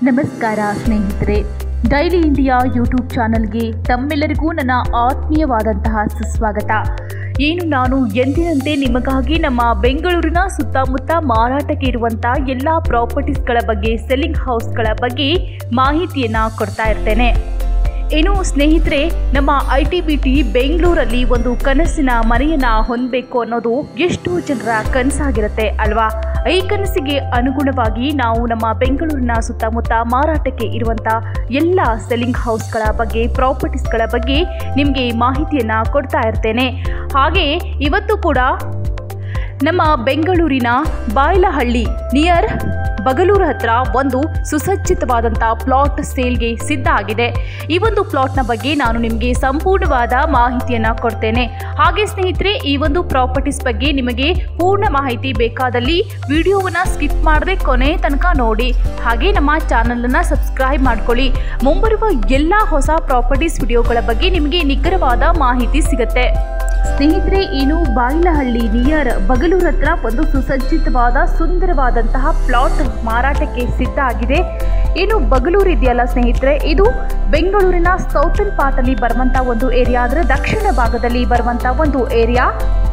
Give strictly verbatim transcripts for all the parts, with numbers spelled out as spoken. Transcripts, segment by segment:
ನಮಸ್ಕಾರ ಸ್ನೇಹಿತರೆ, daily India YouTube ಚಾನಲ್ಗೆ ತಮ್ಮೆಲ್ಲರಿಗೂ ನನ್ನ ಆತ್ಮೀಯವಾದಂತಹ ಸುಸ್ವಾಗತ. ಏನು ನಾನು ಎಂದಿನಂತೆ ನಿಮಗಾಗಿ ನಮ್ಮ ಬೆಂಗಳೂರಿನ ಸುತ್ತಮುತ್ತ ಮಾರಾಟಕ್ಕೆ ಇರುವಂಥ ಎಲ್ಲ ಪ್ರಾಪರ್ಟೀಸ್ಗಳ ಬಗ್ಗೆ, ಸೆಲ್ಲಿಂಗ್ ಹೌಸ್ಗಳ ಬಗ್ಗೆ ಮಾಹಿತಿಯನ್ನು ಕೊಡ್ತಾ ಇರ್ತೇನೆ. ಏನು ಸ್ನೇಹಿತರೆ, ನಮ್ಮ ಐ ಟಿ ಬಿ ಟಿ ಬೆಂಗಳೂರಲ್ಲಿ ಒಂದು ಕನಸಿನ ಮನೆಯನ್ನು ಹೊಂದಬೇಕು ಅನ್ನೋದು ಎಷ್ಟು ಜನರ ಕನಸಾಗಿರುತ್ತೆ ಅಲ್ವಾ? ಈ ಕನಸಿಗೆ ಅನುಗುಣವಾಗಿ ನಾವು ನಮ್ಮ ಬೆಂಗಳೂರಿನ ಸುತ್ತಮುತ್ತ ಮಾರಾಟಕ್ಕೆ ಇರುವಂಥ ಎಲ್ಲ ಸೆಲ್ಲಿಂಗ್ ಹೌಸ್ಗಳ ಬಗ್ಗೆ, ಪ್ರಾಪರ್ಟೀಸ್ಗಳ ಬಗ್ಗೆ ನಿಮಗೆ ಮಾಹಿತಿಯನ್ನು ಕೊಡ್ತಾ ಇರ್ತೇನೆ. ಹಾಗೆ ಇವತ್ತು ಕೂಡ ನಮ್ಮ ಬೆಂಗಳೂರಿನ ಬಾಯ್ಲಹಳ್ಳಿ ನಿಯರ್ ಬಗಲೂರು ಹತ್ರ ಒಂದು ಸುಸಜ್ಜಿತವಾದಂಥ ಪ್ಲಾಟ್ ಸೇಲ್ಗೆ ಸಿದ್ಧ ಆಗಿದೆ. ಈ ಒಂದು ಪ್ಲಾಟ್ನ ಬಗ್ಗೆ ನಾನು ನಿಮಗೆ ಸಂಪೂರ್ಣವಾದ ಮಾಹಿತಿಯನ್ನು ಕೊಡ್ತೇನೆ. ಹಾಗೆ ಸ್ನೇಹಿತರೆ, ಈ ಒಂದು ಪ್ರಾಪರ್ಟೀಸ್ ಬಗ್ಗೆ ನಿಮಗೆ ಪೂರ್ಣ ಮಾಹಿತಿ ಬೇಕಾದಲ್ಲಿ ವಿಡಿಯೋವನ್ನು ಸ್ಕಿಪ್ ಮಾಡದೆ ಕೊನೆ ತನಕ ನೋಡಿ. ಹಾಗೆ ನಮ್ಮ ಚಾನಲನ್ನು ಸಬ್ಸ್ಕ್ರೈಬ್ ಮಾಡ್ಕೊಳ್ಳಿ. ಮುಂಬರುವ ಎಲ್ಲ ಹೊಸ ಪ್ರಾಪರ್ಟೀಸ್ ವಿಡಿಯೋಗಳ ಬಗ್ಗೆ ನಿಮಗೆ ನಿಖರವಾದ ಮಾಹಿತಿ ಸಿಗುತ್ತೆ. ಸ್ನೇಹಿತರೆ, ಇನ್ನು ಬಾಯ್ಲಹಳ್ಳಿ ನಿಯರ್ ಬಗಲೂರು ಹತ್ರ ಒಂದು ಸುಸಜ್ಜಿತವಾದ ಸುಂದರವಾದಂತಹ ಪ್ಲಾಟ್ ಮಾರಾಟಕ್ಕೆ ಸಿದ್ಧ ಆಗಿದೆ. ಏನು ಬಗಲೂರು ಇದೆಯಲ್ಲ ಸ್ನೇಹಿತರೆ, ಇದು ಬೆಂಗಳೂರಿನ ಸೌತರ್ನ್ ಪಾರ್ಟಲ್ಲಿ ಬರುವಂಥ ಒಂದು ಏರಿಯಾ, ಅಂದರೆ ದಕ್ಷಿಣ ಭಾಗದಲ್ಲಿ ಬರುವಂಥ ಒಂದು ಏರಿಯಾ.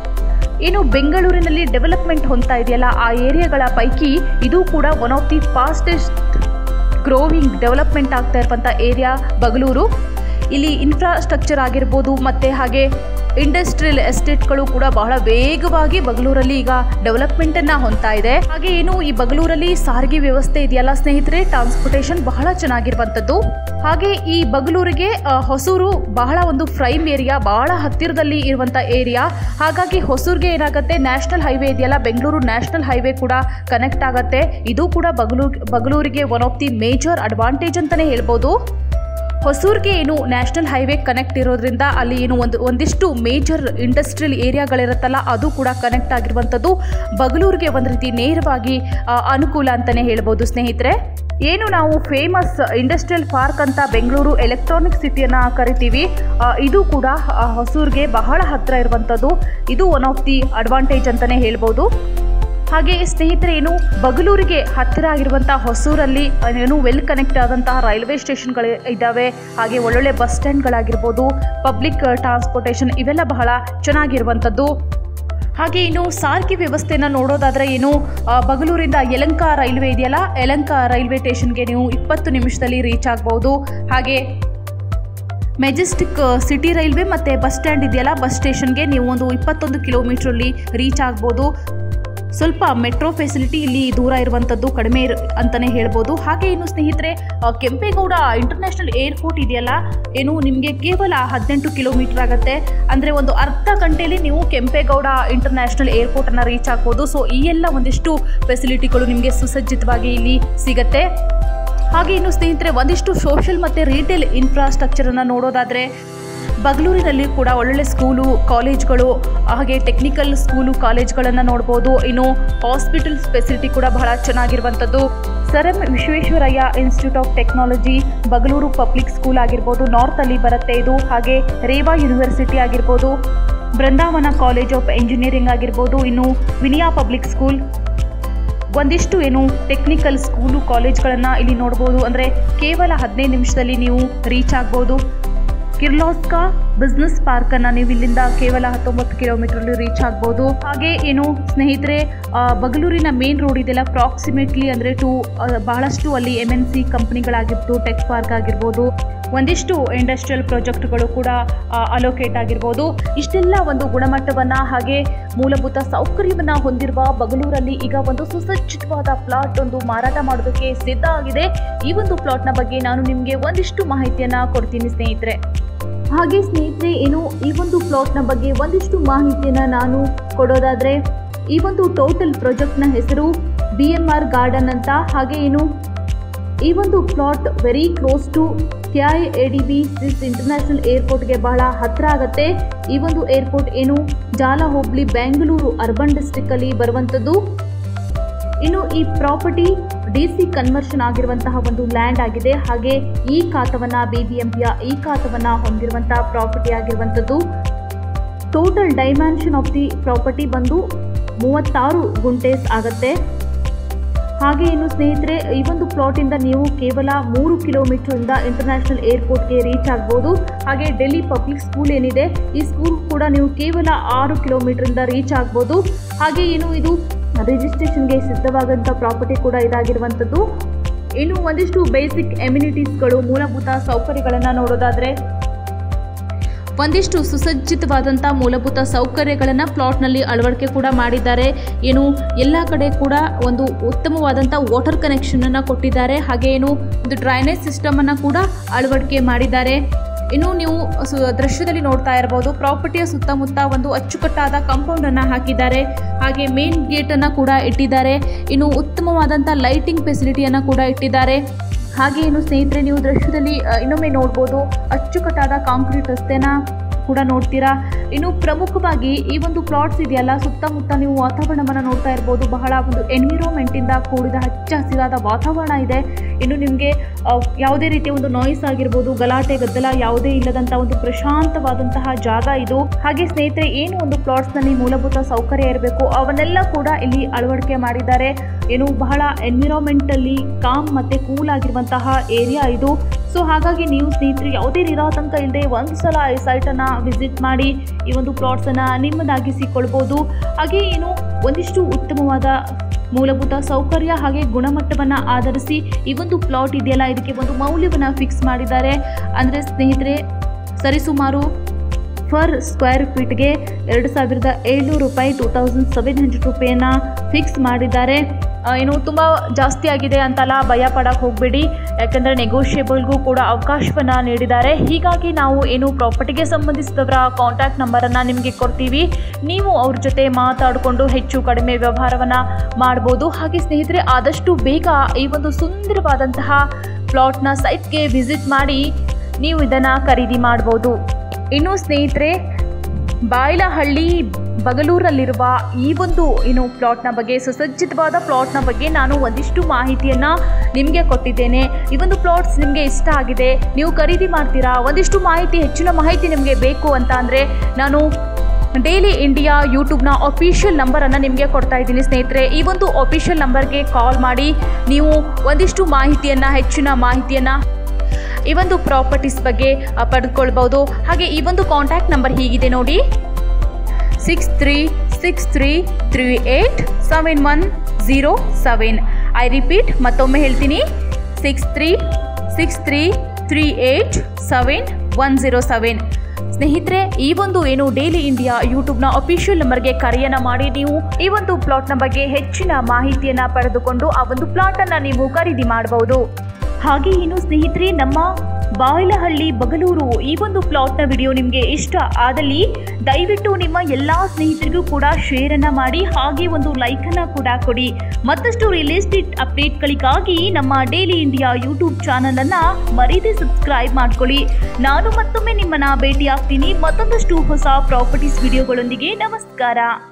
ಏನು ಬೆಂಗಳೂರಿನಲ್ಲಿ ಡೆವಲಪ್ಮೆಂಟ್ ಹೊಂದ್ತಾ ಇದೆಯಲ್ಲ, ಆ ಏರಿಯಾಗಳ ಪೈಕಿ ಇದು ಕೂಡ one of the fastest growing development ಆಗ್ತಾ ಇರುವಂಥ ಏರಿಯಾ ಬಗಲೂರು. ಇಲ್ಲಿ ಇನ್ಫ್ರಾಸ್ಟ್ರಕ್ಚರ್ ಆಗಿರ್ಬೋದು ಮತ್ತು ಹಾಗೆ ಇಂಡಸ್ಟ್ರಿಯಲ್ ಎಸ್ಟೇಟ್ಗಳು ಕೂಡ ಬಹಳ ವೇಗವಾಗಿ ಬಗಲೂರಲ್ಲಿ ಈಗ ಡೆವಲಪ್ಮೆಂಟನ್ನು ಹೊಂದ್ತಾ ಇದೆ. ಹಾಗೆ ಏನು ಈ ಬಗಲೂರಲ್ಲಿ ಸಾರಿಗೆ ವ್ಯವಸ್ಥೆ ಇದೆಯಲ್ಲ ಸ್ನೇಹಿತರೆ, ಟ್ರಾನ್ಸ್ಪೋರ್ಟೇಷನ್ ಬಹಳ ಚೆನ್ನಾಗಿರುವಂಥದ್ದು. ಹಾಗೆ ಈ ಬಗಲೂರಿಗೆ ಹೊಸೂರು ಬಹಳ ಒಂದು ಪ್ರೈಮ್ ಏರಿಯಾ, ಬಹಳ ಹತ್ತಿರದಲ್ಲಿ ಇರುವಂಥ ಏರಿಯಾ. ಹಾಗಾಗಿ ಹೊಸೂರಿಗೆ ಏನಾಗುತ್ತೆ, ನ್ಯಾಷನಲ್ ಹೈವೇ ಇದೆಯಲ್ಲ, ಬೆಂಗಳೂರು ನ್ಯಾಷನಲ್ ಹೈವೇ ಕೂಡ ಕನೆಕ್ಟ್ ಆಗುತ್ತೆ. ಇದು ಕೂಡ ಬಗಲೂರು ಬಗಲೂರಿಗೆ one of the major advantage ಅಂತಲೇ ಹೇಳ್ಬೋದು. ಹೊಸೂರಿಗೆ ಏನು ನ್ಯಾಷನಲ್ ಹೈವೇ ಕನೆಕ್ಟ್ ಇರೋದ್ರಿಂದ ಅಲ್ಲಿ ಏನು ಒಂದು ಒಂದಿಷ್ಟು ಮೇಜರ್ ಇಂಡಸ್ಟ್ರಿಯಲ್ ಏರಿಯಾಗಳಿರುತ್ತಲ್ಲ, ಅದು ಕೂಡ ಕನೆಕ್ಟ್ ಆಗಿರುವಂಥದ್ದು ಬಗಲೂರಿಗೆ ಒಂದು ರೀತಿ ನೇರವಾಗಿ ಅನುಕೂಲ ಅಂತಲೇ ಹೇಳ್ಬೋದು ಸ್ನೇಹಿತರೆ. ಏನು ನಾವು ಫೇಮಸ್ ಇಂಡಸ್ಟ್ರಿಯಲ್ ಪಾರ್ಕ್ ಅಂತ ಬೆಂಗಳೂರು ಎಲೆಕ್ಟ್ರಾನಿಕ್ ಸಿಟಿಯನ್ನು ಕರಿತೀವಿ, ಇದು ಕೂಡ ಹೊಸೂರಿಗೆ ಬಹಳ ಹತ್ತಿರ ಇರುವಂಥದ್ದು. ಇದು ಒನ್ ಆಫ್ ದಿ ಅಡ್ವಾಂಟೇಜ್ ಅಂತಲೇ ಹೇಳ್ಬೋದು. ಹಾಗೆ ಸ್ನೇಹಿತರೆ, ಏನು ಬಗಲೂರಿಗೆ ಹತ್ತಿರ ಆಗಿರುವಂಥ ಹೊಸೂರಲ್ಲಿ ಏನು ವೆಲ್ ಕನೆಕ್ಟ್ ಆದಂತಹ ರೈಲ್ವೆ ಸ್ಟೇಷನ್ಗಳು ಇದ್ದಾವೆ. ಹಾಗೆ ಒಳ್ಳೊಳ್ಳೆ ಬಸ್ ಸ್ಟ್ಯಾಂಡ್ಗಳಾಗಿರ್ಬೋದು, ಪಬ್ಲಿಕ್ ಟ್ರಾನ್ಸ್ಪೋರ್ಟೇಷನ್ ಇವೆಲ್ಲ ಬಹಳ ಚೆನ್ನಾಗಿರುವಂಥದ್ದು. ಹಾಗೆ ಇನ್ನು ಸಾರಿಗೆ ವ್ಯವಸ್ಥೆಯನ್ನು ನೋಡೋದಾದರೆ, ಏನು ಬಗಲೂರಿಂದ ಯಲಹಂಕ ರೈಲ್ವೆ ಇದೆಯಲ್ಲ, ಯಲಹಂಕ ರೈಲ್ವೆ ಸ್ಟೇಷನ್ಗೆ ನೀವು ಇಪ್ಪತ್ತು ನಿಮಿಷದಲ್ಲಿ ರೀಚ್ ಆಗ್ಬೋದು. ಹಾಗೆ ಮೆಜೆಸ್ಟಿಕ್ ಸಿಟಿ ರೈಲ್ವೆ ಮತ್ತು ಬಸ್ ಸ್ಟ್ಯಾಂಡ್ ಇದೆಯಲ್ಲ, ಬಸ್ ಸ್ಟೇಷನ್ಗೆ ನೀವು ಒಂದು ಇಪ್ಪತ್ತೊಂದು ಕಿಲೋಮೀಟ್ರಲ್ಲಿ ರೀಚ್ ಆಗ್ಬೋದು. ಸ್ವಲ್ಪ ಮೆಟ್ರೋ ಫೆಸಿಲಿಟಿ ಇಲ್ಲಿ ದೂರ ಇರುವಂಥದ್ದು ಕಡಿಮೆ ಅಂತಲೇ ಹೇಳ್ಬೋದು. ಹಾಗೆ ಇನ್ನು ಸ್ನೇಹಿತರೆ, ಕೆಂಪೇಗೌಡ ಇಂಟರ್ನ್ಯಾಷನಲ್ ಏರ್ಪೋರ್ಟ್ ಇದೆಯಲ್ಲ, ಏನು ನಿಮಗೆ ಕೇವಲ ಹದಿನೆಂಟು ಕಿಲೋಮೀಟರ್ ಆಗುತ್ತೆ. ಅಂದರೆ ಒಂದು ಅರ್ಧ ಗಂಟೆಯಲ್ಲಿ ನೀವು ಕೆಂಪೇಗೌಡ ಇಂಟರ್ನ್ಯಾಷನಲ್ ಏರ್ಪೋರ್ಟನ್ನು ರೀಚ್ ಆಗ್ಬೋದು. ಸೊ ಈ ಎಲ್ಲ ಒಂದಿಷ್ಟು ಫೆಸಿಲಿಟಿಗಳು ನಿಮಗೆ ಸುಸಜ್ಜಿತವಾಗಿ ಇಲ್ಲಿ ಸಿಗುತ್ತೆ. ಹಾಗೆ ಇನ್ನು ಸ್ನೇಹಿತರೆ, ಒಂದಿಷ್ಟು ಸೋಷಿಯಲ್ ಮತ್ತು ರಿಟೇಲ್ ಇನ್ಫ್ರಾಸ್ಟ್ರಕ್ಚರನ್ನು ನೋಡೋದಾದರೆ, ಬಗಲೂರಿನಲ್ಲಿ ಕೂಡ ಒಳ್ಳೊಳ್ಳೆ ಸ್ಕೂಲು, ಕಾಲೇಜ್ಗಳು, ಹಾಗೆ ಟೆಕ್ನಿಕಲ್ ಸ್ಕೂಲು, ಕಾಲೇಜ್ಗಳನ್ನು ನೋಡ್ಬೋದು. ಇನ್ನು ಹಾಸ್ಪಿಟಲ್ ಫೆಸಿಲಿಟಿ ಕೂಡ ಬಹಳ ಚೆನ್ನಾಗಿರುವಂಥದ್ದು. Sir M Visvesvaraya institute of technology Bagaluru public school ಆಗಿರ್ಬೋದು, ನಾರ್ತಲ್ಲಿ ಬರುತ್ತೆ ಇದು. ಹಾಗೆ ರೇವಾ ಯೂನಿವರ್ಸಿಟಿ ಆಗಿರ್ಬೋದು, ಬೃಂದಾವನ ಕಾಲೇಜ್ ಆಫ್ ಎಂಜಿನಿಯರಿಂಗ್ ಆಗಿರ್ಬೋದು, ಇನ್ನು ವಿನಿಯಾ ಪಬ್ಲಿಕ್ ಸ್ಕೂಲ್, ಒಂದಿಷ್ಟು ಏನು ಟೆಕ್ನಿಕಲ್ ಸ್ಕೂಲು, ಕಾಲೇಜ್ಗಳನ್ನು ಇಲ್ಲಿ ನೋಡ್ಬೋದು. ಅಂದರೆ ಕೇವಲ ಹದಿನೈದು ನಿಮಿಷದಲ್ಲಿ ನೀವು ರೀಚ್ ಆಗ್ಬೋದು. ಕಿರ್ಲೋಸ್ಕಾ ಬಿಸ್ನೆಸ್ ಪಾರ್ಕನ್ನು ನೀವು ಇಲ್ಲಿಂದ ಕೇವಲ ಹತ್ತೊಂಬತ್ತು ಕಿಲೋಮೀಟ್ರಲ್ಲಿ ರೀಚ್ ಆಗ್ಬೋದು. ಹಾಗೆ ಏನು ಸ್ನೇಹಿತರೆ, ಬಗಲೂರಿನ ಮೇನ್ ರೋಡ್ ಇದೆಲ್ಲ ಪ್ರಾಕ್ಸಿಮೇಟ್ಲಿ ಅಂದರೆ ಟು ಬಹಳಷ್ಟು ಅಲ್ಲಿ ಎಮ್ ಎನ್ ಸಿ ಕಂಪ್ನಿಗಳಾಗಿರ್ಬೋದು, ಟೆಕ್ ಪಾರ್ಕ್ ಆಗಿರ್ಬೋದು, ಒಂದಿಷ್ಟು ಇಂಡಸ್ಟ್ರಿಯಲ್ ಪ್ರಾಜೆಕ್ಟ್ಗಳು ಕೂಡ ಅಲೋಕೇಟ್ ಆಗಿರ್ಬೋದು. ಇಷ್ಟೆಲ್ಲ ಒಂದು ಗುಣಮಟ್ಟವನ್ನು ಹಾಗೆ ಮೂಲಭೂತ ಸೌಕರ್ಯವನ್ನು ಹೊಂದಿರುವ ಬಗಲೂರಲ್ಲಿ ಈಗ ಒಂದು ಸುಸಜ್ಜಿತವಾದ ಪ್ಲಾಟ್ ಒಂದು ಮಾರಾಟ ಮಾಡೋದಕ್ಕೆ ಸಿದ್ಧ ಆಗಿದೆ. ಈ ಒಂದು ಪ್ಲಾಟ್ನ ಬಗ್ಗೆ ನಾನು ನಿಮಗೆ ಒಂದಿಷ್ಟು ಮಾಹಿತಿಯನ್ನು ಕೊಡ್ತೀನಿ ಸ್ನೇಹಿತರೆ. ಹಾಗೆ ಸ್ನೇಹಿತರೆ, ಏನು ಈ ಒಂದು ಪ್ಲಾಟ್ನ ಬಗ್ಗೆ ಒಂದಿಷ್ಟು ಮಾಹಿತಿಯನ್ನು ನಾನು ಕೊಡೋದಾದರೆ, ಈ ಒಂದು ಟೋಟಲ್ ಪ್ರಾಜೆಕ್ಟ್ನ ಹೆಸರು ಬಿ ಎಮ್ ಆರ್ ಗಾರ್ಡನ್ ಅಂತ. ಹಾಗೆ ಏನು ಈ ಒಂದು plot very close to K I A D B ಸಿಸ್ ಇಂಟರ್ನ್ಯಾಷನಲ್ ಏರ್ಪೋರ್ಟ್ಗೆ ಬಹಳ ಹತ್ತಿರ ಆಗುತ್ತೆ. ಈ ಒಂದು ಏರ್ಪೋರ್ಟ್ ಏನು ಜಾಲ ಹೋಬಳಿ ಬೆಂಗಳೂರು ಅರ್ಬನ್ ಡಿಸ್ಟ್ರಿಕ್ಟಲ್ಲಿ ಬರುವಂಥದ್ದು. ಇನ್ನು ಈ ಪ್ರಾಪರ್ಟಿ ಡಿ ಸಿ ಕನ್ವರ್ಷನ್ ಆಗಿರುವಂತಹ ಒಂದು ಲ್ಯಾಂಡ್ ಆಗಿದೆ. ಹಾಗೆ ಈ ಖಾತವನ್ನು ಬಿ ಬಿ ಎಂ ಪಿಯ ಈ ಖಾತವನ್ನು ಹೊಂದಿರುವಂತಹ ಪ್ರಾಪರ್ಟಿ ಆಗಿರುವಂಥದ್ದು. Total dimension of the property ಬಂದು ಮೂವತ್ತಾರು ಗುಂಟೆಸ್ ಆಗುತ್ತೆ. ಹಾಗೆ ಇನ್ನು ಸ್ನೇಹಿತರೆ ಈ ಒಂದು ಪ್ಲಾಟಿಂದ ನೀವು ಕೇವಲ ಮೂರು ಕಿಲೋಮೀಟರಿಂದ ಇಂಟರ್ನ್ಯಾಷನಲ್ ಏರ್ಪೋರ್ಟ್ಗೆ ರೀಚ್ ಆಗ್ಬೋದು. ಹಾಗೆ ಡೆಲ್ಲಿ ಪಬ್ಲಿಕ್ ಸ್ಕೂಲ್ ಏನಿದೆ ಈ ಸ್ಕೂಲ್ ಕೂಡ ನೀವು ಕೇವಲ ಆರು ಕಿಲೋಮೀಟರಿಂದ ರೀಚ್ ಆಗ್ಬೋದು. ಹಾಗೆ ಏನು ಇದು ರಿಜಿಸ್ಟ್ರೇಷನ್ಗೆ ಸಿದ್ಧವಾದಂಥ ಪ್ರಾಪರ್ಟಿ ಕೂಡ ಇದಾಗಿರುವಂಥದ್ದು. ಇನ್ನು ಒಂದಿಷ್ಟು ಬೇಸಿಕ್ ಎಮ್ಯುನಿಟೀಸ್ಗಳು ಮೂಲಭೂತ ಸೌಕರ್ಯಗಳನ್ನು ನೋಡೋದಾದರೆ ಒಂದಿಷ್ಟು ಸುಸಜ್ಜಿತವಾದಂಥ ಮೂಲಭೂತ ಸೌಕರ್ಯಗಳನ್ನು ಪ್ಲಾಟ್ನಲ್ಲಿ ಅಳವಡಿಕೆ ಕೂಡ ಮಾಡಿದ್ದಾರೆ. ಏನು ಎಲ್ಲ ಕಡೆ ಕೂಡ ಒಂದು ಉತ್ತಮವಾದಂಥ ವಾಟರ್ ಕನೆಕ್ಷನನ್ನು ಕೊಟ್ಟಿದ್ದಾರೆ. ಹಾಗೆ ಏನು ಒಂದು ಡ್ರೈನೇಜ್ ಸಿಸ್ಟಮನ್ನು ಕೂಡ ಅಳವಡಿಕೆ ಮಾಡಿದ್ದಾರೆ. ಇನ್ನು ನೀವು ಸು ದೃಶ್ಯದಲ್ಲಿ ನೋಡ್ತಾ ಇರ್ಬೋದು ಪ್ರಾಪರ್ಟಿಯ ಸುತ್ತಮುತ್ತ ಒಂದು ಅಚ್ಚುಕಟ್ಟಾದ ಕಾಂಪೌಂಡನ್ನು ಹಾಕಿದ್ದಾರೆ. ಹಾಗೆ ಮೇನ್ ಗೇಟನ್ನು ಕೂಡ ಇಟ್ಟಿದ್ದಾರೆ. ಇನ್ನು ಉತ್ತಮವಾದಂಥ ಲೈಟಿಂಗ್ ಫೆಸಿಲಿಟಿಯನ್ನು ಕೂಡ ಇಟ್ಟಿದ್ದಾರೆ. ಹಾಗೆ ಏನು ಸ್ನೇಹಿತರೆ ನೀವು ದೃಶ್ಯದಲ್ಲಿ ಇನ್ನೊಮ್ಮೆ ನೋಡ್ಬೋದು ಅಚ್ಚುಕಟ್ಟಾದ ಕಾಂಕ್ರೀಟ್ ರಸ್ತೆನ ಕೂಡ ನೋಡ್ತೀರಾ. ಇನ್ನು ಪ್ರಮುಖವಾಗಿ ಈ ಒಂದು ಪ್ಲಾಟ್ಸ್ ಇದೆಯಲ್ಲ ಸುತ್ತಮುತ್ತ ನೀವು ವಾತಾವರಣವನ್ನು ನೋಡ್ತಾ ಇರ್ಬೋದು. ಬಹಳ ಒಂದು ಎನ್ವಿರೋನ್ಮೆಂಟಿಂದ ಕೂಡಿದ ಹಚ್ಚ ಹಸಿರಾದ ವಾತಾವರಣ ಇದೆ. ಇನ್ನು ನಿಮಗೆ ಯಾವುದೇ ರೀತಿಯ ಒಂದು ನಾಯ್ಸ್ ಆಗಿರ್ಬೋದು, ಗಲಾಟೆ ಗದ್ದಲ ಯಾವುದೇ ಇಲ್ಲದಂಥ ಒಂದು ಪ್ರಶಾಂತವಾದಂತಹ ಜಾಗ ಇದು. ಹಾಗೆ ಸ್ನೇಹಿತರೆ ಏನು ಒಂದು ಪ್ಲಾಟ್ಸ್ನಲ್ಲಿ ಮೂಲಭೂತ ಸೌಕರ್ಯ ಇರಬೇಕು ಅವನ್ನೆಲ್ಲ ಕೂಡ ಇಲ್ಲಿ ಅಳವಡಿಕೆ ಮಾಡಿದ್ದಾರೆ. ಏನು ಬಹಳ ಎನ್ವಿರಾನ್ಮೆಂಟಲ್ಲಿ ಕಾಮ್ ಮತ್ತು ಕೂಲ್ ಆಗಿರುವಂತಹ ಏರಿಯಾ ಇದು. ಸೊ ಹಾಗಾಗಿ ನೀವು ಸ್ನೇಹಿತರು ಯಾವುದೇ ನಿರಾತಂಕ ಇಲ್ಲದೆ ಒಂದು ಸಲ ಈ ಸೈಟನ್ನು ವಿಸಿಟ್ ಮಾಡಿ ಈ ಒಂದು ಪ್ಲಾಟ್ಸನ್ನು ನಿಮ್ಮದಾಗಿಸಿಕೊಳ್ಬೋದು. ಹಾಗೆ ಏನು ಒಂದಿಷ್ಟು ಉತ್ತಮವಾದ ಮೂಲಭೂತ ಸೌಕರ್ಯ ಹಾಗೆ ಗುಣಮಟ್ಟವನ್ನು ಆಧರಿಸಿ ಈ ಒಂದು ಪ್ಲಾಟ್ ಇದೆಯಲ್ಲ ಇದಕ್ಕೆ ಒಂದು ಮೌಲ್ಯವನ್ನು ಫಿಕ್ಸ್ ಮಾಡಿದ್ದಾರೆ. ಅಂದರೆ ಸ್ನೇಹಿತರೆ ಸರಿಸುಮಾರು ಫರ್ ಸ್ಕ್ವೇರ್ ಫೀಟ್ಗೆ ಎರಡು ಸಾವಿರದ ಏಳ್ನೂರು ರೂಪಾಯಿ ಟೂ ತೌಸಂಡ್ ಸೆವೆನ್ ಹಂಡ್ರೆಡ್ ರೂಪಾಯಿಯನ್ನು ಫಿಕ್ಸ್ ಮಾಡಿದ್ದಾರೆ. ಏನು ತುಂಬ ಜಾಸ್ತಿ ಆಗಿದೆ ಅಂತಲ್ಲ ಭಯ ಪಡೋಕ್ಕೆ ಹೋಗಬೇಡಿ, ಯಾಕಂದರೆ ನೆಗೋಷಿಯೇಬಲ್ಗೂ ಕೂಡ ಅವಕಾಶವನ್ನು ನೀಡಿದ್ದಾರೆ. ಹೀಗಾಗಿ ನಾವು ಏನು ಪ್ರಾಪರ್ಟಿಗೆ ಸಂಬಂಧಿಸಿದವರ ಕಾಂಟ್ಯಾಕ್ಟ್ ನಂಬರನ್ನು ನಿಮಗೆ ಕೊಡ್ತೀವಿ. ನೀವು ಅವ್ರ ಜೊತೆ ಮಾತಾಡಿಕೊಂಡು ಹೆಚ್ಚು ಕಡಿಮೆ ವ್ಯವಹಾರವನ್ನು ಮಾಡ್ಬೋದು. ಹಾಗೆ ಸ್ನೇಹಿತರೆ ಆದಷ್ಟು ಬೇಗ ಈ ಒಂದು ಸುಂದರವಾದಂತಹ ಪ್ಲಾಟ್ನ ಸೈಟ್ಗೆ ವಿಸಿಟ್ ಮಾಡಿ ನೀವು ಇದನ್ನು ಖರೀದಿ ಮಾಡ್ಬೋದು. ಇನ್ನು ಸ್ನೇಹಿತರೆ ಬಾಯ್ಲಹಳ್ಳಿ ಬಗಲೂರಲ್ಲಿರುವ ಈ ಒಂದು ಏನು ಪ್ಲಾಟ್ನ ಬಗ್ಗೆ ಸುಸಜ್ಜಿತವಾದ ಪ್ಲಾಟ್ನ ಬಗ್ಗೆ ನಾನು ಒಂದಿಷ್ಟು ಮಾಹಿತಿಯನ್ನು ನಿಮಗೆ ಕೊಟ್ಟಿದ್ದೇನೆ. ಈ ಒಂದು ಪ್ಲಾಟ್ಸ್ ನಿಮಗೆ ಇಷ್ಟ ಆಗಿದೆ, ನೀವು ಖರೀದಿ ಮಾಡ್ತೀರಾ, ಒಂದಿಷ್ಟು ಮಾಹಿತಿ ಹೆಚ್ಚಿನ ಮಾಹಿತಿ ನಿಮಗೆ ಬೇಕು ಅಂತ ಅಂದರೆ ನಾನು ಡೈಲಿ ಇಂಡಿಯಾ ಯೂಟ್ಯೂಬ್ನ ಅಫಿಷಿಯಲ್ ನಂಬರನ್ನು ನಿಮಗೆ ಕೊಡ್ತಾ ಇದ್ದೀನಿ ಸ್ನೇಹಿತರೆ. ಈ ಒಂದು ಅಫಿಷಿಯಲ್ ನಂಬರ್ಗೆ ಕಾಲ್ ಮಾಡಿ ನೀವು ಒಂದಿಷ್ಟು ಮಾಹಿತಿಯನ್ನು ಹೆಚ್ಚಿನ ಮಾಹಿತಿಯನ್ನು ಈ ಒಂದು ಪ್ರಾಪರ್ಟೀಸ್ ಬಗ್ಗೆ ಪಡೆದುಕೊಳ್ಬೋದು. ಹಾಗೆ ಈ ಒಂದು ಕಾಂಟ್ಯಾಕ್ಟ್ ನಂಬರ್ ಹೀಗಿದೆ ನೋಡಿ, six three six three three eight seven one zero seven. I repeat ಮತ್ತೊಮ್ಮೆ ಹೇಳ್ತೀನಿ, six three six three three eight seven one zero seven. ಸ್ನೇಹಿತರೆ ಈ ಒಂದು ಏನು ಡೈಲಿ ಇಂಡಿಯಾ ಯೂಟ್ಯೂಬ್ನ ಅಫಿಷಿಯಲ್ ನಂಬರ್ಗೆ ಕರೆಯನ್ನು ಮಾಡಿ ನೀವು ಈ ಒಂದು ಪ್ಲಾಟ್ನ ಬಗ್ಗೆ ಹೆಚ್ಚಿನ ಮಾಹಿತಿಯನ್ನು ಪಡೆದುಕೊಂಡು ಆ ಒಂದು ಪ್ಲಾಟನ್ನು ನೀವು ಖರೀದಿ ಮಾಡಬಹುದು. ಹಾಗೆ ಏನು ಸ್ನೇಹಿತರೆ ನಮ್ಮ ಬಾಯ್ಲಹಳ್ಳಿ ಬಗಲೂರು ಈ ಒಂದು ಪ್ಲಾಟ್ನ ವಿಡಿಯೋ ನಿಮಗೆ ಇಷ್ಟ ಆದಲ್ಲಿ ದಯವಿಟ್ಟು ನಿಮ್ಮ ಎಲ್ಲ ಸ್ನೇಹಿತರಿಗೂ ಕೂಡ ಶೇರನ್ನು ಮಾಡಿ ಹಾಗೆ ಒಂದು ಲೈಕನ್ನು ಕೂಡ ಕೊಡಿ. ಮತ್ತಷ್ಟು ರಿಯಲ್ ಎಸ್ಟೇಟ್ ಅಪ್ಡೇಟ್ಗಳಿಗಾಗಿ ನಮ್ಮ ಡೈಲಿ ಇಂಡಿಯಾ ಯೂಟ್ಯೂಬ್ ಚಾನಲನ್ನು ಮರೀದೆ ಸಬ್ಸ್ಕ್ರೈಬ್ ಮಾಡ್ಕೊಳ್ಳಿ. ನಾನು ಮತ್ತೊಮ್ಮೆ ನಿಮ್ಮನ್ನು ಭೇಟಿ ಆಗ್ತೀನಿ ಮತ್ತೊಂದಷ್ಟು ಹೊಸ ಪ್ರಾಪರ್ಟೀಸ್ ವಿಡಿಯೋಗಳೊಂದಿಗೆ. ನಮಸ್ಕಾರ.